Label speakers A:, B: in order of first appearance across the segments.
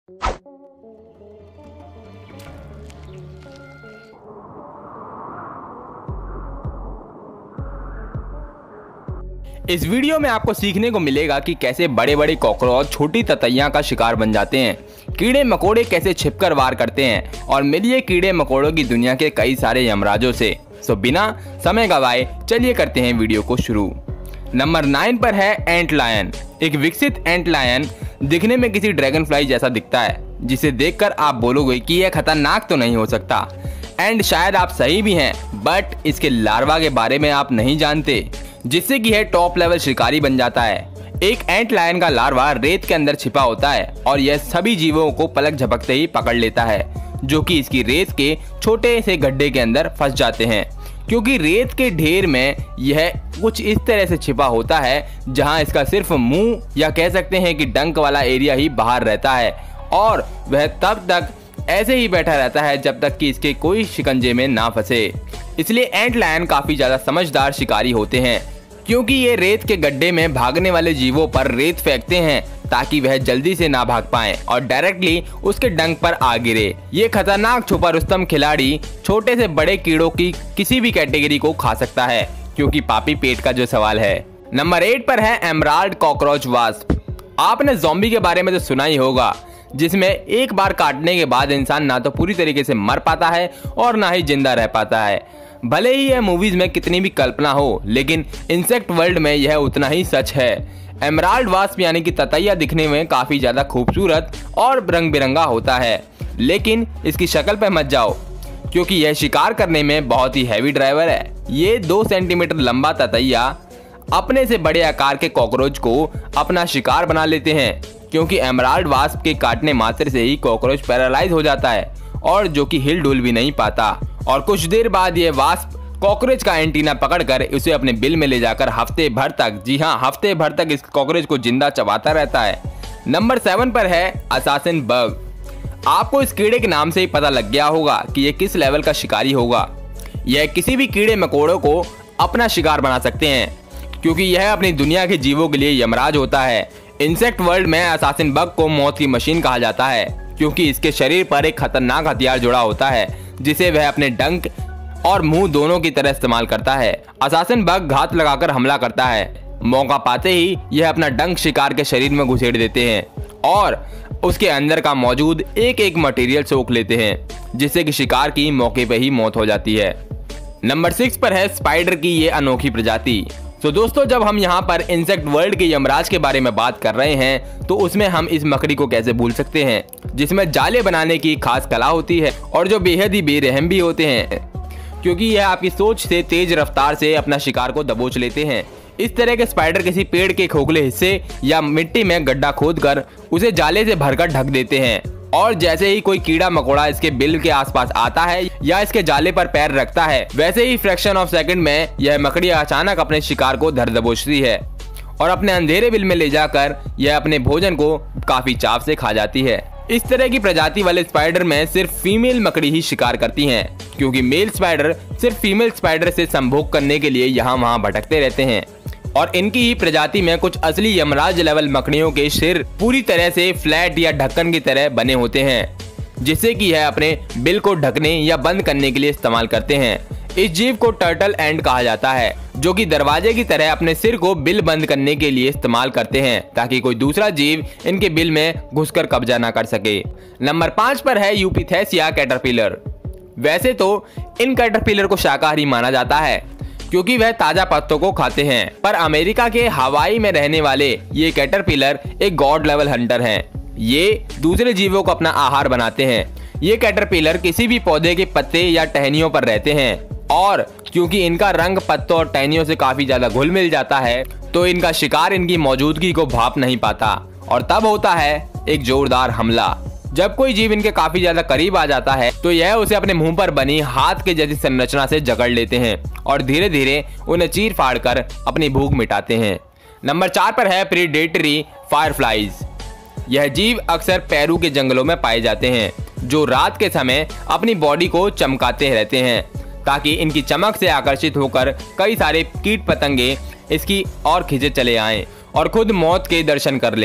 A: इस वीडियो में आपको सीखने को मिलेगा कि कैसे बड़े बड़े कॉकरोच छोटी ततैया का शिकार बन जाते हैं, कीड़े मकोड़े कैसे छिपकर वार करते हैं और मिलिए कीड़े मकोड़ों की दुनिया के कई सारे यमराजों से। सो बिना समय गवाए चलिए करते हैं वीडियो को शुरू। नंबर 9 पर है एंट लायन। एक विकसित एंट लायन दिखने में किसी ड्रैगन फ्लाई जैसा दिखता है, जिसे देखकर आप बोलोगे कि यह खतरनाक तो नहीं हो सकता। एंड शायद आप सही भी हैं, बट इसके लार्वा के बारे में आप नहीं जानते, जिससे कि यह टॉप लेवल शिकारी बन जाता है। एक एंट लायन का लार्वा रेत के अंदर छिपा होता है और यह सभी जीवों को पलक झपकते ही पकड़ लेता है, जो कि इसकी रेत के छोटे से गड्ढे के अंदर फंस जाते हैं। क्योंकि रेत के ढेर में यह कुछ इस तरह से छिपा होता है जहां इसका सिर्फ मुंह या कह सकते हैं कि डंक वाला एरिया ही बाहर रहता है, और वह तब तक ऐसे ही बैठा रहता है जब तक कि इसके कोई शिकंजे में ना फंसे। इसलिए एंट लायन काफी ज्यादा समझदार शिकारी होते हैं, क्योंकि ये रेत के गड्ढे में भागने वाले जीवों पर रेत फेंकते हैं ताकि वह जल्दी से ना भाग पाएं और डायरेक्टली उसके डंक पर आ गिरे। ये खतरनाक छुपा रुस्तम खिलाड़ी छोटे से बड़े कीड़ों की किसी भी कैटेगरी को खा सकता है, क्योंकि पापी पेट का जो सवाल है। नंबर 8 पर है एमराल्ड कॉकरोच वास्प। आपने ज़ॉम्बी के बारे में तो सुना ही होगा, जिसमें एक बार काटने के बाद इंसान ना तो पूरी तरीके से मर पाता है और ना ही जिंदा रह पाता है। भले ही यह मूवीज में कितनी भी कल्पना हो, लेकिन इंसेक्ट वर्ल्ड में यह उतना ही सच है। एमराल्ड वास्प यानी कि ततैया दिखने में काफी ज्यादा खूबसूरत और रंग बिरंगा होता है, लेकिन इसकी शक्ल पे मत जाओ, क्योंकि यह शिकार करने में बहुत ही हैवी ड्राइवर है। ये 2 सेंटीमीटर लंबा ततैया अपने से बड़े आकार के कॉकरोच को अपना शिकार बना लेते हैं, क्योंकि एमराल्ड वास्प के काटने मात्र से ही कॉकरोच पैरालाइज हो जाता है और जो कि हिल डुल भी नहीं पाता। और कुछ देर बाद ये वास्प कॉकरोच का एंटीना पकड़कर उसे अपने बिल में ले जाकर हफ्ते भर तक, जी हाँ हफ्ते भर तक इस कॉकरोच को जिंदा चबाता रहता है। नंबर 7 पर है असासिन बग। आपको इस कीड़े के नाम से ही पता लग गया होगा कि ये किस लेवल का शिकारी होगा। यह किसी भी कीड़े मकोड़ों को अपना शिकार बना सकते हैं, क्योंकि यह अपनी दुनिया के जीवों के लिए यमराज होता है। इंसेक्ट वर्ल्ड में असासिन बग को मौत की मशीन कहा जाता है, क्योंकि इसके शरीर पर एक खतरनाक हथियार जुड़ा होता है, जिसे वह अपने डंक और मुंह दोनों की तरह इस्तेमाल करता है। असासिन बग घात लगाकर हमला करता है। मौका पाते ही यह अपना डंक शिकार के शरीर में घुसेड़ देते हैं और उसके अंदर का मौजूद एक एक मटेरियल सोख लेते हैं, जिससे कि शिकार की मौके पे ही मौत हो जाती है। नंबर 6 पर है स्पाइडर की ये अनोखी प्रजाति। तो दोस्तों, जब हम यहाँ पर इंसेक्ट वर्ल्ड के यमराज के बारे में बात कर रहे हैं, तो उसमें हम इस मकड़ी को कैसे भूल सकते हैं, जिसमें जाले बनाने की खास कला होती है और जो बेहद ही बेरहम भी होते हैं, क्योंकि यह आपकी सोच से तेज रफ्तार से अपना शिकार को दबोच लेते हैं। इस तरह के स्पाइडर किसी पेड़ के खोखले हिस्से या मिट्टी में गड्ढा खोदकर उसे जाले से भरकर ढक देते हैं, और जैसे ही कोई कीड़ा मकोड़ा इसके बिल के आसपास आता है या इसके जाले पर पैर रखता है, वैसे ही फ्रैक्शन ऑफ सेकंड में यह मकड़ी अचानक अपने शिकार को धर दबोचती है और अपने अंधेरे बिल में ले जाकर यह अपने भोजन को काफी चाव से खा जाती है। इस तरह की प्रजाति वाले स्पाइडर में सिर्फ फीमेल मकड़ी ही शिकार करती हैं, क्योंकि मेल स्पाइडर सिर्फ फीमेल स्पाइडर से संभोग करने के लिए यहाँ वहाँ भटकते रहते हैं। और इनकी ही प्रजाति में कुछ असली यमराज लेवल मकड़ियों के सिर पूरी तरह से फ्लैट या ढक्कन की तरह बने होते हैं, जिससे कि यह अपने बिल को ढकने या बंद करने के लिए इस्तेमाल करते हैं। इस जीव को टर्टल एंड कहा जाता है, जो कि दरवाजे की तरह अपने सिर को बिल बंद करने के लिए इस्तेमाल करते हैं, ताकि कोई दूसरा जीव इनके बिल में घुसकर कब्जा ना कर सके। नंबर 5 पर है यूपिथेसिया कैटरपिलर। वैसे तो इन कैटरपिलर को शाकाहारी माना जाता है, क्योंकि वह ताजा पत्तों को खाते हैं, पर अमेरिका के हवाई में रहने वाले ये कैटरपिलर एक गॉड लेवल हंटर हैं। ये दूसरे जीवों को अपना आहार बनाते हैं। ये कैटरपिलर किसी भी पौधे के पत्ते या टहनियों पर रहते हैं, और क्योंकि इनका रंग पत्तों और टहनियों से काफी ज्यादा घुल मिल जाता है, तो इनका शिकार इनकी मौजूदगी को भाप नहीं पाता, और तब होता है एक जोरदार हमला। जब कोई जीव इनके काफी ज्यादा करीब आ जाता है, तो यह उसे अपने मुंह पर बनी हाथ के जैसी संरचना से जकड़ लेते हैं और धीरे धीरे उन्हें चीर फाड़ कर अपनी भूख मिटाते हैं। नंबर 4 पर है प्रीडेटरी फायरफ्लाइज। यह जीव अक्सर पेरू के जंगलों में पाए जाते हैं, जो रात के समय अपनी बॉडी को चमकाते रहते हैं, ताकि इनकी चमक से आकर्षित होकर कई सारे कीट पतंगे इसकी और खींचे चले आएं और खुद मौत के दर्शन कर लें।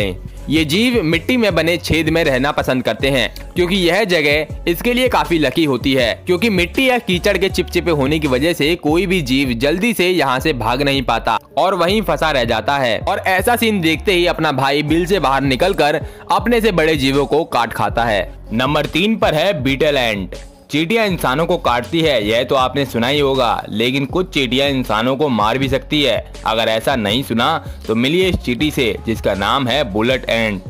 A: ये जीव मिट्टी में बने छेद में रहना पसंद करते हैं क्योंकि यह जगह इसके लिए काफी लकी होती है, क्योंकि मिट्टी या कीचड़ के चिपचिपे होने की वजह से कोई भी जीव जल्दी से यहाँ से भाग नहीं पाता और वहीं फंसा रह जाता है। और ऐसा सीन देखते ही अपना भाई बिल से बाहर निकलकर अपने से बड़े जीवों को काट खाता है। नंबर 3 पर है बीटल एंट। चींटियां इंसानों को काटती है, यह तो आपने सुना ही होगा, लेकिन कुछ चींटियां इंसानों को मार भी सकती है। अगर ऐसा नहीं सुना तो मिलिए इस चींटी से जिसका नाम है बुलेट एंट।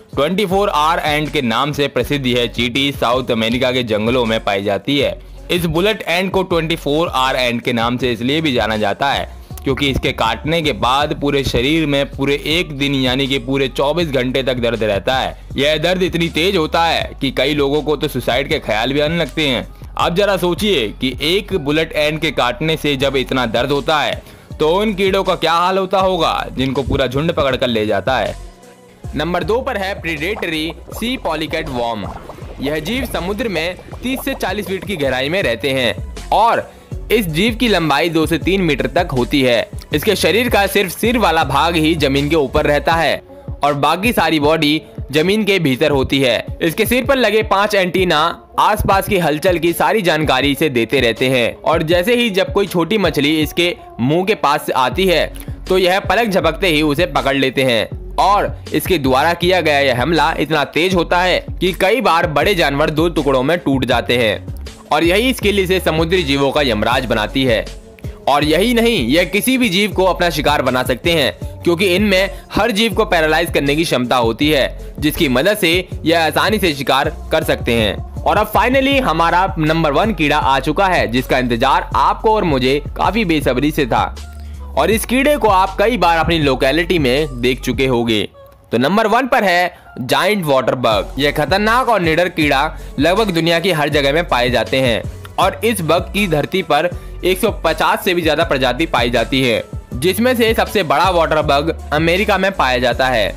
A: 24 आवर एंट के नाम से प्रसिद्ध यह चींटी साउथ अमेरिका के जंगलों में पाई जाती है। इस बुलेट एंट को 24 आवर एंट के नाम से इसलिए भी जाना जाता है क्योंकि इसके काटने के बाद पूरे शरीर में पूरे एक दिन यानी कि पूरे 24 घंटे तक दर्द रहता है। यह दर्द इतनी तेज होता है कि कई लोगों को तो सुसाइड के ख्याल भी आने लगते हैं। अब जरा सोचिए कि एक बुलेट एंट के काटने से जब इतना दर्द होता है तो उन कीड़ों का क्या हाल होता होगा जिनको पूरा झुंड पकड़ कर ले जाता है। नंबर 2 पर है प्रीडेटरी सी पॉलीकैट वर्म। यह जीव समुद्र में 30 से 40 फीट की गहराई में रहते हैं और इस जीव की लंबाई 2 से 3 मीटर तक होती है। इसके शरीर का सिर्फ सिर वाला भाग ही जमीन के ऊपर रहता है और बाकी सारी बॉडी जमीन के भीतर होती है। इसके सिर पर लगे 5 एंटीना आसपास की हलचल की सारी जानकारी इसे देते रहते हैं और जैसे ही जब कोई छोटी मछली इसके मुंह के पास आती है तो यह पलक झपकते ही उसे पकड़ लेते हैं। और इसके द्वारा किया गया यह हमला इतना तेज होता है कि कई बार बड़े जानवर 2 टुकड़ों में टूट जाते हैं और यही स्किल इसे समुद्री जीवों का यमराज बनाती है। और यही नहीं, यह किसी भी जीव को अपना शिकार बना सकते हैं क्योंकि इनमें हर जीव को पैरालाइज करने की क्षमता होती है जिसकी मदद से यह आसानी से शिकार कर सकते हैं। और अब फाइनली हमारा नंबर 1 कीड़ा आ चुका है जिसका इंतजार आपको और मुझे काफी बेसब्री से था और इस कीड़े को आप कई बार अपनी लोकेलिटी में देख चुके होंगे। तो नंबर 1 पर है जाइंट वाटर बग। यह खतरनाक और निडर कीड़ा लगभग दुनिया की हर जगह में पाए जाते हैं और इस बग की धरती पर 150 से भी ज्यादा प्रजाति पाई जाती है, जिसमें से सबसे बड़ा वाटर बग अमेरिका में पाया जाता है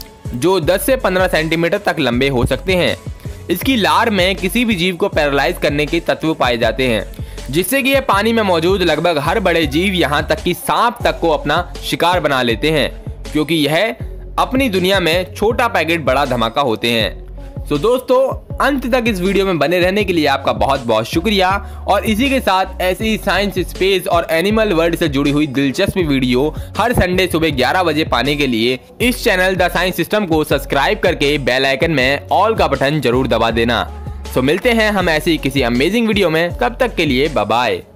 A: जो 10 से 15 सेंटीमीटर तक लंबे हो सकते हैं। इसकी लार में किसी भी जीव को पैरालाइज करने के तत्व पाए जाते हैं जिससे कि यह पानी में मौजूद लगभग हर बड़े जीव यहाँ तक कि सांप तक को अपना शिकार बना लेते हैं क्योंकि यह अपनी दुनिया में छोटा पैकेट बड़ा धमाका होते हैं। तो दोस्तों, अंत तक इस वीडियो में बने रहने के लिए आपका बहुत बहुत शुक्रिया और इसी के साथ ऐसी ही साइंस, स्पेस और एनिमल वर्ल्ड से जुड़ी हुई दिलचस्प वीडियो हर संडे सुबह 11 बजे पाने के लिए इस चैनल द साइंस सिस्टम को सब्सक्राइब करके बेल आइकन में ऑल का बटन जरूर दबा देना। तो मिलते हैं हम ऐसी किसी अमेजिंग वीडियो में, तब तक के लिए बाय बाय।